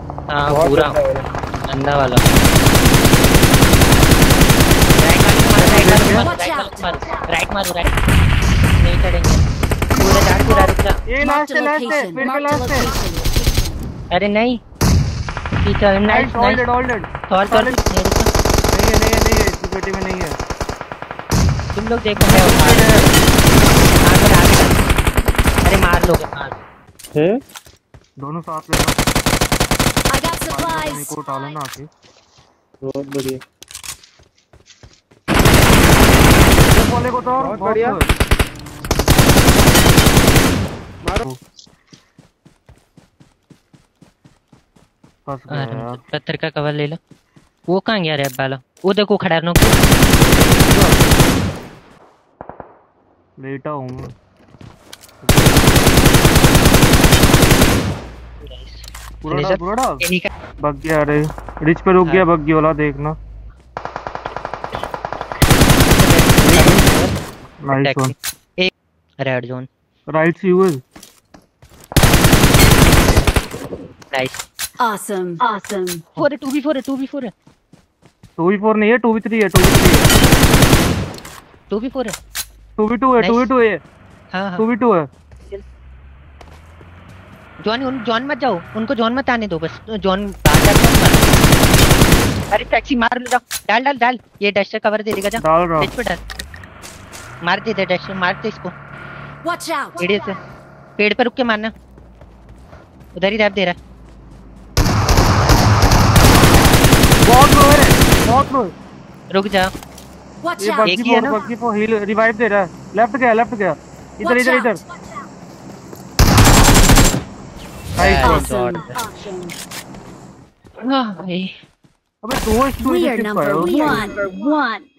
हां पूरा अंधा वाला। राइट मारो नहीं चढ़ेंगे पूरा झाड़ पूरा रुक जा। ये लास्ट है फिर के लास्ट है। अरे नहीं पीछे नाइस होल्डेड सॉल्व कर नहीं है सिक्योरिटी में नहीं है। तुम लोग देखो मैं अरे मार लोगे मार हैं दोनों साथ ले लो। I got supplies को डालो ना आके। बहुत बढ़िया बोले को तो बहुत बढ़िया मारो। फंस गया यार। पत्थर का कवर ले लो। वो कहां गया रैप वाला? वो देखो खड़ा है नो लेटा हूं पूरा बग गया। अरे रिच पे रुक गया बग्गी वाला देखना। Nice one. एक रेड जोन राइट सी हुए। नाइस awesome 4 है 2v4 है 2v4 है 2v4 नहीं है 2v3 है 2v4 है 2v2 है 2v2 है। हां 2v2 है। जॉन मत जाओ उनको जॉन मत आने दो बस जॉन बाहर जा। अरे टैक्सी मार लो डाल ये डस्टर कवर दे देगा जा रिच पे डाल मार दे डस्टर मार दे इसको। watch out इडियट से पेड़ पे रुक के मारना उधर ही रैप दे रहा है। बहुत लो रुक जा watch ये out बग्गी को हील रिवाइव दे रहा है। लेफ्ट गया इधर awesome हां भाई अबे 2 we are number 1